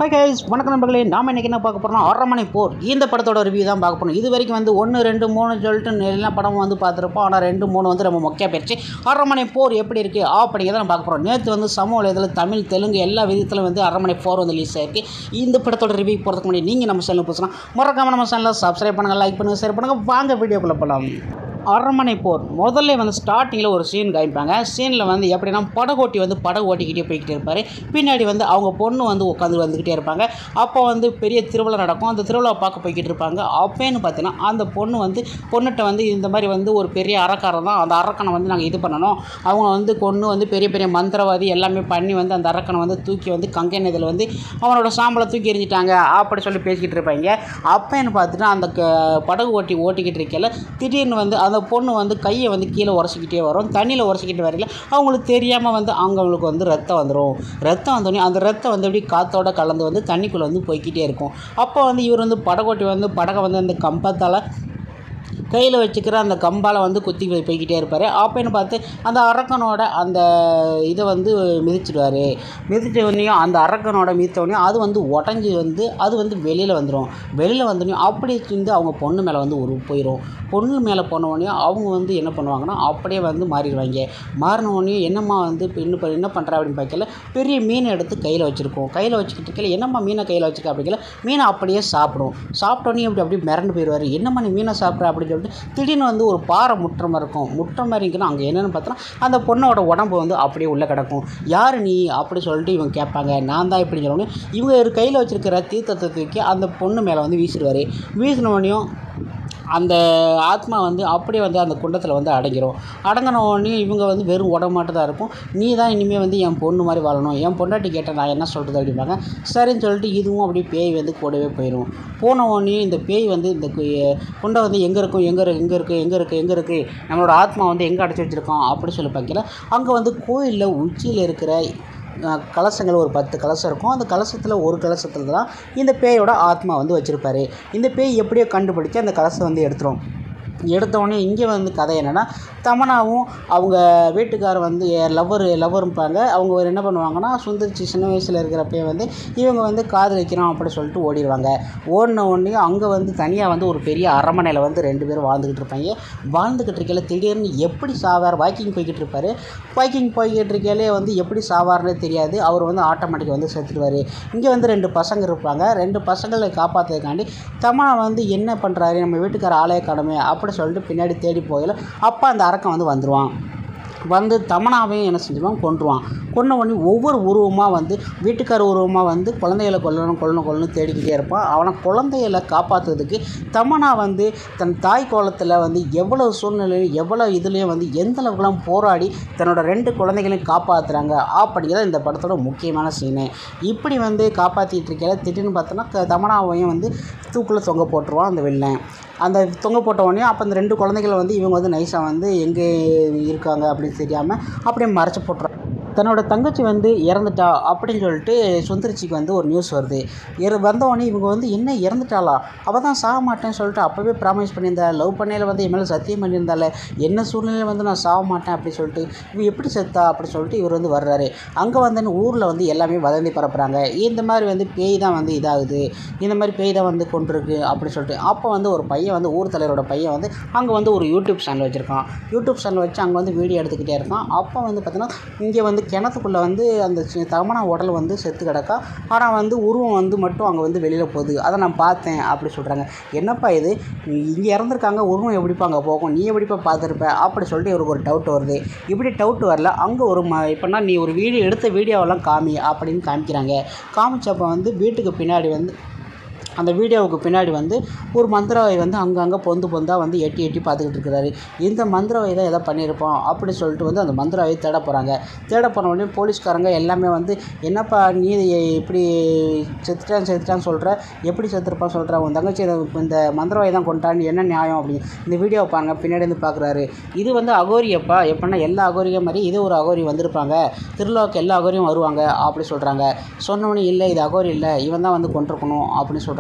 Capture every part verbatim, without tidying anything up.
Hi guys, வணக்கம் நண்பர்களே. நாம் இன்றைக்கி என்ன பார்க்க போகிறோம்னா அரண்மனை போர் இந்த படத்தோட ரிவ்யூ தான் பார்க்க போகிறோம். இது வரைக்கும் வந்து ஒன்று ரெண்டு மூணு சொல்லிட்டு எல்லா படமும் வந்து பார்த்துருப்போம். ஆனால் ரெண்டு மூணு வந்து நம்ம மொக்கையாக போயிடுச்சு. அரண்மனை போர் எப்படி இருக்குது அப்படிங்கிறத நம்ம பார்க்க போகிறோம். நேற்று வந்து சமூக வலைதளத்தில் தமிழ் தெலுங்கு எல்லா விதத்திலும் வந்து அரண்மனை போர் வந்து ரிலீஸ் ஆயிருக்கு. இந்த படத்தோட ரிவ்யூ போகிறதுக்கு முன்னாடி நீங்கள் நம்ம சேனல் புதுசுனா மறக்காம நம்ம சேனலில் சப்ஸ்கிரைப் பண்ணுங்கள், லைக் பண்ணுங்கள், ஷேர் பண்ணுங்கள். வாங்க வீடியோக்குள்ளே போகலாம். அரண்மனை போர் முதல்ல வந்து ஸ்டார்டிங்கில் ஒரு சீன் காமிப்பாங்க. சீனில் வந்து எப்படின்னா படகோட்டி வந்து படகு ஓட்டிக்கிட்டே போய்கிட்டே இருப்பார். பின்னாடி வந்து அவங்க பொண்ணு வந்து உட்காந்து வந்துக்கிட்டே இருப்பாங்க. அப்போ வந்து பெரிய திருவிழா நடக்கும். அந்த திருவிழா பார்க்க போய்கிட்டு இருப்பாங்க. அப்போன்னு பார்த்தீங்கன்னா அந்த பொண்ணு வந்து பொண்ணுகிட்ட வந்து இந்த மாதிரி வந்து ஒரு பெரிய அரக்காரம் தான், அந்த அரக்கனை வந்து நாங்கள் இது பண்ணணும், அவங்க வந்து கொன்று வந்து பெரிய பெரிய மந்திரவாதி எல்லாமே பண்ணி வந்து அந்த அரக்கனை வந்து தூக்கி வந்து கங்கை நதியில் வந்து அவனோட சாம்பலை தூக்கி எறிஞ்சிட்டாங்க அப்படி சொல்லி பேசிக்கிட்டு இருப்பாங்க. அப்போன்னு பார்த்துட்டு அந்த படகு ஓட்டி ஓட்டிக்கிட்டு இருக்கல திடீர்னு வந்து அந்த பொண்ணு வந்து கையை வந்து கீழே உரசிக்கிட்டே வரும். தண்ணியில் உரசிக்கிட்டு வரையில அவங்களுக்கு தெரியாமல் வந்து அவங்களுக்கு வந்து ரத்தம் வந்துடும். ரத்தம் வந்தோடனே அந்த ரத்தம் வந்து எப்படி காற்றோட கலந்து வந்து தண்ணிக்குள்ளே வந்து போய்கிட்டே இருக்கும். அப்போ வந்து இவர் வந்து படகோட்டி வந்து படகை வந்து அந்த கம்பத்தால் கையில் வச்சுக்கிற அந்த கம்பால் வந்து குத்தி போய்கிட்டே இருப்பார். அப்போன்னு பார்த்து அந்த அரக்கனோட அந்த இதை வந்து மிதிச்சிடுவார். மிதிச்சோடனையும் அந்த அரக்கனோட மிதித்தோடனையும் அது வந்து உடஞ்சி வந்து அது வந்து வெளியில் வந்துடும். வெளியில் வந்தோடனையும் அப்படி வந்து அவங்க பொண்ணு மேலே வந்து ஒரு போயிடும். பொண்ணு மேலே போனோடனையும் அவங்க வந்து என்ன பண்ணுவாங்கன்னா அப்படியே வந்து மாறிடுவாங்க. மாறினோடனே என்னம்மா வந்து இப்போ இன்னும் என்ன பண்ணுறா அப்படின்னு பார்க்கல பெரிய மீனை எடுத்து கையில் வச்சுருக்கோம். கையில் வச்சுக்கிட்டு இருக்கல என்னம்மா மீனை கையில் வச்சுக்க அப்படிங்கல மீனை அப்படியே சாப்பிடும். சாப்பிட்டோன்னே அப்படி அப்படியே மிரண்டு போயிடுவார். என்னம்மா நீ மீனை சாப்பிட்ற அப்படின்னு சொல்லிட்டு திடீர்னு வந்து ஒரு பாறை முற்ற மாதிரி இருக்கும். முற்ற மாதிரி இருக்குன்னா அங்கே என்னென்னு பார்த்தோன்னா அந்த பொண்ணோட உடம்பு வந்து அப்படியே உள்ளே கிடக்கும். யார் நீ அப்படி சொல்லிட்டு இவங்க கேட்பாங்க. நான் தான் இப்படி சொல்லணும். இவங்க ஒரு கையில் வச்சுருக்கிற தீர்த்தத்தை தூக்கி அந்த பொண்ணு மேலே வந்து வீசிடுவார். வீசினோடனையும் அந்த ஆத்மா வந்து அப்படியே வந்து அந்த குண்டத்தில் வந்து அடங்கிடும். அடங்கினோடனே இவங்க வந்து வெறும் உடம்பாட்டு தான் இருக்கும். நீ தான் இனிமேல் வந்து என் பொண்ணு மாதிரி வாழணும், என் பொண்டாட்டி கேட்டால் நான் என்ன சொல்கிறது அப்படிம்பாங்க. சரின்னு சொல்லிட்டு இதுவும் அப்படியே பேய் வந்து கூடவே போயிடும். போனோடனே இந்த பேய் வந்து இந்த குண்டை வந்து எங்கே இருக்கும் எங்கே இருக்கு எங்கே இருக்குது எங்கே இருக்குது எங்கே இருக்குது நம்மளோட ஆத்மா வந்து எங்கே அடைச்சி வச்சுருக்கோம் அப்படி சொல்லி பார்க்கல அங்கே வந்து கோயிலில் உச்சியில் இருக்கிற கலசங்கள் ஒரு பத்து கலசம் இருக்கும். அந்த கலசத்தில் ஒரு கலசத்தில் தான் இந்த பேயோட ஆத்மா வந்து வச்சுருப்பார். இந்த பேய் எப்படியோ கண்டுபிடிச்சி அந்த கலசம் வந்து எடுத்துரும். எடுத்தோடனே இங்கே வந்து கதை என்னென்னா தமனாவும் அவங்க வீட்டுக்கார் வந்து லவ்வர் லவ்வரும்பாங்க. அவங்க ஒரு என்ன பண்ணுவாங்கன்னா சுந்தரிச்சி சின்ன வயசில் இருக்கிறப்பே வந்து இவங்க வந்து காதலிக்கிறோம் அப்படி சொல்லிட்டு ஓடிடுவாங்க. ஓடின உடனே அங்கே வந்து தனியாக வந்து ஒரு பெரிய அரண்மனையில் வந்து ரெண்டு பேரும் வாழ்ந்துக்கிட்டு இருப்பாங்க. வாழ்ந்துக்கிட்டு இருக்கையில் திடீர்னு எப்படி சாவார் வாக்கிங் போய்கிட்டு இருப்பார். வாக்கிங் போய்கிட்டு இருக்கையிலே வந்து எப்படி சாவார்னே தெரியாது. அவர் வந்து ஆட்டோமேட்டிக்காக வந்து செத்துடுவார். இங்கே வந்து ரெண்டு பசங்க இருப்பாங்க. ரெண்டு பசங்களை காப்பாற்றுறதுக்காண்டி தமனா வந்து என்ன பண்ணுறாரு நம்ம வீட்டுக்கார ஆலய கடமை அப்படி சொல்லிட்டு பின்னாடி தேடி போகல அப்போ அந்த அரக்கன் வந்து வந்துடுவான். வந்து தமனாவையும் என்ன செஞ்சுருவான் கொன்றுவான். கொன்ன உடனே ஒவ்வொரு உருவமாக வந்து வீட்டுக்கார உருவமாக வந்து குழந்தைகளை கொல்லணும் கொல்லணும் கொல்லணும் தேடிக்கிட்டே இருப்பான். அவனை குழந்தைகளை காப்பாற்றுறதுக்கு தமனா வந்து தன் தாய் கோலத்தில் வந்து எவ்வளோ சூழ்நிலையும் எவ்வளோ இதுலேயும் வந்து எந்த அளவுக்குலாம் போராடி தன்னோட ரெண்டு குழந்தைகளையும் காப்பாற்றுறாங்க அப்படிங்கிறத இந்த படத்தோட முக்கியமான சீனு. இப்படி வந்து காப்பாற்றிட்டு இருக்கையில திடீர்னு பார்த்தோன்னா தமனாவையும் வந்து தூக்கில் தொங்க போட்டுருவான் அந்த வில்லன். அந்த தொங்க போட்ட உடனே அப்போ அந்த ரெண்டு குழந்தைகளை வந்து இவங்க வந்து நைஸாக வந்து எங்கே இருக்காங்க அப்படின்னு தெரியாமல் அப்படியே மறைச்சி போட்டுறாங்க. தன்னோட தங்கச்சி வந்து இறந்துட்டா அப்படின்னு சொல்லிட்டு சுந்தரிச்சிக்கு வந்து ஒரு நியூஸ் வருது. இற வந்தவொடனே இவங்க வந்து என்ன இறந்துட்டாளா, அவள் தான் சாக மாட்டேன்னு சொல்லிட்டு அப்போவே ப்ராமிஸ் பண்ணியிருந்தா, லவ் பண்ணையில் வந்து என் மேலே சத்தியம் பண்ணியிருந்தால என்ன சூழ்நிலையில் வந்து நான் சாக மாட்டேன் அப்படி சொல்லிட்டு இவன் எப்படி செத்தா அப்படி சொல்லிட்டு இவர் வந்து வர்றாரு. அங்கே வந்து ஊரில் வந்து எல்லாமே வதந்தி பரப்புகிறாங்க. இந்த மாதிரி வந்து பேய் தான் வந்து இதாகுது, இந்த மாதிரி பேய் தான் வந்து கொண்டிருக்கு அப்படி சொல்லிட்டு. அப்போ வந்து ஒரு பையன் வந்து ஊர் தலைவரோட பையன் வந்து அங்கே வந்து ஒரு யூடியூப் சேனல் வச்சுருக்கான். யூடியூப் சேனல் வச்சு அங்கே வந்து வீடியோ எடுத்துக்கிட்டே இருக்கான். அப்போ வந்து பார்த்தீங்கன்னா இங்கே வந்து கிணத்துக்குள்ளே வந்து அந்த தமனா உடல் வந்து செத்து கிடக்கா. ஆனால் வந்து உருவம் வந்து மட்டும் அங்கே வந்து வெளியில் போகுது. அதை நான் பார்த்தேன் அப்படி சொல்கிறாங்க. என்னப்பா இது இங்கே இறந்துருக்காங்க உருவம் எப்படிப்பா அங்கே போகும், நீ எப்படிப்பா பார்த்துருப்ப அப்படி சொல்லிட்டு இவருக்கு ஒரு டவுட் வருது. இப்படி டவுட் வரல அங்கே ஒரு ம இப்போனா நீ ஒரு வீடியோ எடுத்த வீடியோவெல்லாம் காமி அப்படின்னு காமிக்கிறாங்க. காமிச்சப்போ வந்து வீட்டுக்கு பின்னாடி வந்து அந்த வீடியோவுக்கு பின்னாடி வந்து ஒரு மந்திரவாதி வந்து அங்கங்கே பொந்து பொந்தாக வந்து எட்டி எட்டி பார்த்துக்கிட்டு இருக்கிறாரு. இந்த மந்திரவாதி தான் எதை பண்ணியிருப்போம் அப்படி சொல்லிட்டு வந்து அந்த மந்திரவாதி தேட போகிறாங்க. தேட போன உடனே போலீஸ்காரங்க எல்லாமே வந்து என்னப்பா நீ இப்படி செத்துட்டான் செத்துட்டான்னு சொல்கிற, எப்படி செத்துருப்பான்னு சொல்கிற, உன் தங்கச்சி இந்த மந்திரவாதி தான் கொண்டான்னு என்ன நியாயம் அப்படின்னு இந்த வீடியோவை பாருங்கள். பின்னாடி வந்து பார்க்குறாரு. இது வந்து அகோரியப்பா எப்படின்னா எல்லா அகோரியும் மாதிரி இது ஒரு அகோரி வந்திருப்பாங்க, திருவிழாவுக்கு எல்லா அகோரியும் வருவாங்க அப்படி சொல்கிறாங்க. சொன்னவொடனே இல்லை இது அகோரி இல்லை இவன் தான் வந்து கொண்டிருக்கணும் அப்படின்னு சொல்கிறாங்க.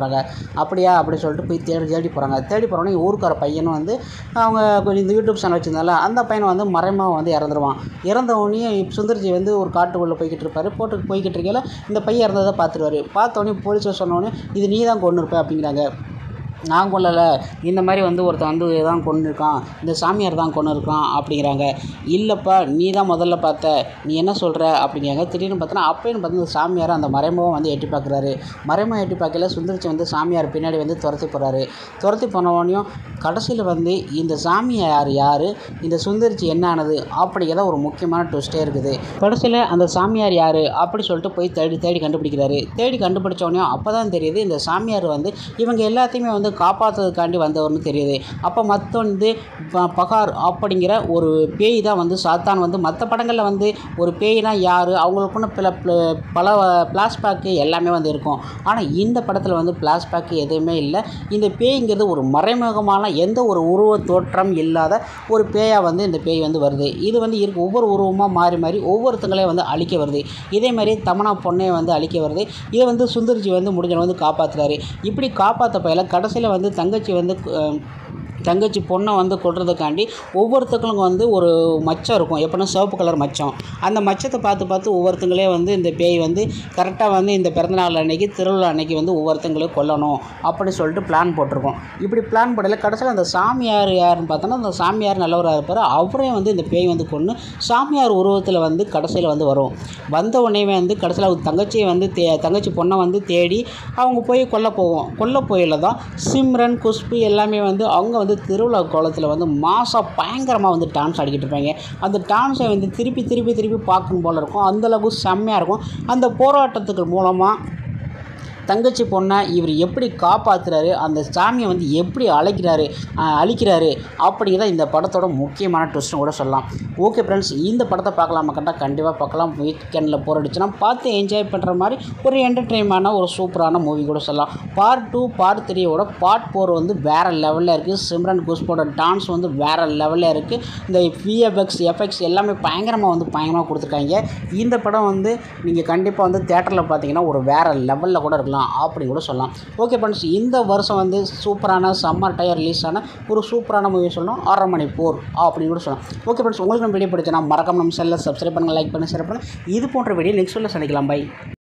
சொல்கிறாங்க. அப்படியா அப்படி சொல்லிட்டு போய் தேடி தேடி போகிறாங்க. தேடி போகிறோன்னே ஊருக்கார பையனும் வந்து அவங்க கொஞ்சம் இந்த யூடியூப் சேனல் வச்சுருந்தால அந்த பையனை வந்து மறைமாக வந்து இறந்துருவான். இறந்தவொடனே சுந்தர்ஜி வந்து ஒரு காட்டுக்குள்ளே போய்கிட்டு இருப்பார். போட்டு போய்கிட்டு இருக்கையில் இந்த பையன் இறந்ததை பார்த்துருவாரு. பார்த்தோன்னே போலீஸை சொன்னோடனே இது நீ தான் கொண்டு இருப்ப அப்படிங்கிறாங்க. நான் கொல்லலை, இந்த மாதிரி வந்து ஒருத்தன் வந்து தான் கொண்டு இருக்கான், இந்த சாமியார் தான் கொண்டு இருக்கான் அப்படிங்கிறாங்க. இல்லைப்பா நீ தான் முதல்ல பார்த்த, நீ என்ன சொல்கிற அப்படிங்கிறாங்க. திடீர்னு பார்த்தோன்னா அப்போன்னு பார்த்து இந்த சாமியார் அந்த மறைமுகம் வந்து எட்டி பார்க்குறாரு. மறைமுகம் எட்டி பார்க்கல சுந்தரிச்சி வந்து சாமியார் பின்னாடி வந்து துரத்தி போகிறாரு. துரத்தி போனவனையும் கடைசியில் வந்து இந்த சாமியார் யார், இந்த சுந்தரிச்சி என்ன ஆனது அப்படிங்கிறத ஒரு முக்கியமான ட்விஸ்ட்டே இருக்குது. கடைசியில் அந்த சாமியார் யார் அப்படி சொல்லிட்டு போய் தேடி தேடி கண்டுபிடிக்கிறாரு. தேடி கண்டுபிடிச்சவனையும் அப்போ தான் தெரியுது இந்த சாமியார் வந்து இவங்க எல்லாத்தையுமே வந்து காப்பாற்றுறதுக்காண்டி வந்தவர்னு தெரியுது. அப்போ மற்ற வந்து பகார் அப்படிங்கிற ஒரு பேய் தான் வந்து சாத்தான் வந்து மற்ற படங்களில் வந்து ஒரு பேய்னா யார் அவங்களுக்குன்னு பல பல பிளாஷ்பேக்கு எல்லாமே வந்து இருக்கும். ஆனால் இந்த படத்தில் வந்து பிளாஷ்பேக்கு எதுவுமே இல்லை. இந்த பேய்ங்கிறது ஒரு மறைமுகமான எந்த ஒரு உருவ தோற்றம் இல்லாத ஒரு பேயாக வந்து இந்த பேய் வந்து வருது. இது வந்து இருக்கு ஒவ்வொரு உருவமாக மாறி மாறி ஒவ்வொருத்தங்களையும் வந்து அழிக்க வருது. இதே மாதிரி தமனா பொண்ணையை வந்து அழிக்க வருது. இதை வந்து சுந்தர்ஜி வந்து முடிஞ்ச வந்து காப்பாற்றுறாரு. இப்படி காப்பாற்ற பயில கடைசியில் வந்து தங்கச்சி வந்து தங்கச்சி பொண்ணை வந்து கொள்றதுக்காண்டி ஒவ்வொருத்தங்களுக்கும் வந்து ஒரு மச்சம் இருக்கும், எப்படின்னா சிவப்பு கலர் மச்சம். அந்த மச்சத்தை பார்த்து பார்த்து ஒவ்வொருத்தங்களே வந்து இந்த பேய் வந்து கரெக்டாக வந்து இந்த பிறந்தநாள் அன்னைக்கு திருவிழா அன்னைக்கு வந்து ஒவ்வொருத்தங்களையும் கொல்லணும் அப்படி சொல்லிட்டு பிளான் போட்டிருக்கோம். இப்படி பிளான் போடல கடைசியில் அந்த சாமியார் யாருன்னு பார்த்தோன்னா அந்த சாமியார் நல்லவராக இருப்பார். அவரே வந்து இந்த பேய் வந்து கொன்று சாமியார் உருவத்தில் வந்து கடைசியில் வந்து வரும். வந்த உடனே வந்து கடைசியில் அவங்க தங்கச்சியை வந்து தே தங்கச்சி பொண்ணை வந்து தேடி அவங்க போய் கொல்ல போவோம். கொல்ல போயில தான் சிம்ரன் குஷ்பு எல்லாமே வந்து அவங்க வந்து திருவிழா கோலத்தில் வந்து மாசாக பயங்கரமாக வந்து டான்ஸ் ஆடிக்கிட்டு இருப்பாங்க. அந்த டான்ஸை வந்து திருப்பி திருப்பி திருப்பி பார்க்கணும் போல் இருக்கும். அந்தளவுக்கு செம்மையாக இருக்கும். அந்த போராட்டத்துக்கு மூலமாக தங்கச்சி பொண்ணை இவர் எப்படி காப்பாற்றுறாரு, அந்த சாமியை வந்து எப்படி அழைக்கிறாரு அழிக்கிறாரு அப்படிங்கிறத இந்த படத்தோட முக்கியமான ட்விஸ்ட்னு கூட சொல்லலாம். ஓகே ஃப்ரெண்ட்ஸ், இந்த படத்தை பார்க்கலாமா கரெக்டாக கண்டிப்பாக பார்க்கலாம். வீக்கெண்டில் போர் அடிச்சுன்னா பார்த்து என்ஜாய் பண்ணுற மாதிரி ஒரு என்டர்டெயின்மெண்ட்டான ஒரு சூப்பரான மூவி கூட சொல்லலாம். பார்ட் டூ பார்ட் த்ரீயோட பார்ட் ஃபோர் வந்து வேறு லெவலில் இருக்குது. சிம்ரன் குஷ்போட டான்ஸ் வந்து வேறு லெவலில் இருக்குது. இந்த விஎஃப்எக்ஸ் எஃபெக்ட்ஸ் எல்லாமே பயங்கரமாக வந்து பயங்கரமாக கொடுத்துருக்காங்க. இந்த படம் வந்து நீங்கள் கண்டிப்பாக வந்து தேட்டரில் பார்த்தீங்கன்னா ஒரு வேறு லெவலில் கூட இருக்கலாம் அப்படி கூட சொல்லலாம். ஓகே ஃப்ரெண்ட்ஸ், இந்த வருஷம் வந்து சூப்பரான சம்மர் டைம் ரிலீஸ் ஆன ஒரு சூப்பரான மூவி சொல்லணும் அரண்மனை போர் அப்படின்னு கூட சொல்லலாம். ஓகே ஃப்ரெண்ட்ஸ், உங்களுக்கு நம்ம வீடியோ பிடிச்சா மறக்காம நம்ம சேனலை சப்ஸ்கிரைப் பண்ணுங்கள், லைக் பண்ணி ஷேர் பண்ணுங்கள். இது போன்ற வீடியோ நெக்ஸ்ட் வீடியோவில் சந்திக்கலாம். பை.